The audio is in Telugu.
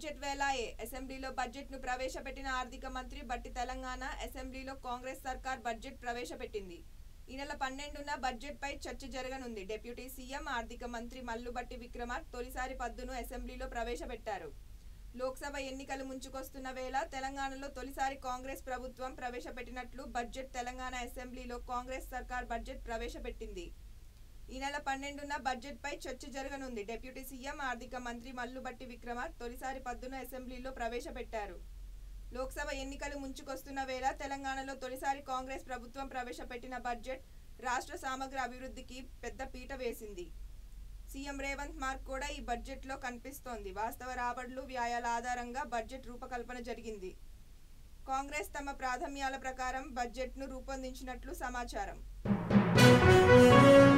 బడ్జెట్ వేళాయే అసెంబ్లీలో బడ్జెట్ను ప్రవేశపెట్టిన ఆర్థిక మంత్రి బట్టి తెలంగాణ అసెంబ్లీలో కాంగ్రెస్ సర్కార్ బడ్జెట్ ప్రవేశపెట్టింది. ఈ నెల 12న బడ్జెట్పై చర్చ జరగనుంది. డిప్యూటీ సీఎం ఆర్థిక మంత్రి మల్లు భట్టి విక్రమార్క తొలిసారి పద్దును అసెంబ్లీలో ప్రవేశపెట్టారు. లోక్సభ ఎన్నికలు ముంచుకొస్తున్న వేళ తెలంగాణలో తొలిసారి కాంగ్రెస్ ప్రభుత్వం ప్రవేశపెట్టినట్లు బడ్జెట్ తెలంగాణ అసెంబ్లీలో కాంగ్రెస్ సర్కార్ బడ్జెట్ ప్రవేశపెట్టింది. ఈ నెల 12న బడ్జెట్పై చర్చ జరగనుంది. డిప్యూటీ సీఎం ఆర్థిక మంత్రి మల్లు భట్టి విక్రమార్క తొలిసారి పద్దును అసెంబ్లీలో ప్రవేశపెట్టారు. లోక్సభ ఎన్నికలు ముంచుకొస్తున్న వేళ తెలంగాణలో తొలిసారి కాంగ్రెస్ ప్రభుత్వం ప్రవేశపెట్టిన బడ్జెట్ రాష్ట్ర సమగ్ర అభివృద్ధికి పెద్ద పీట వేసింది. సీఎం రేవంత్ మార్క్ కూడా ఈ బడ్జెట్లో కనిపిస్తోంది. వాస్తవ రాబడులు, వ్యయాల ఆధారంగా బడ్జెట్ రూపకల్పన జరిగింది. కాంగ్రెస్ తమ ప్రాధాన్యాల ప్రకారం బడ్జెట్ను రూపొందించినట్లు సమాచారం.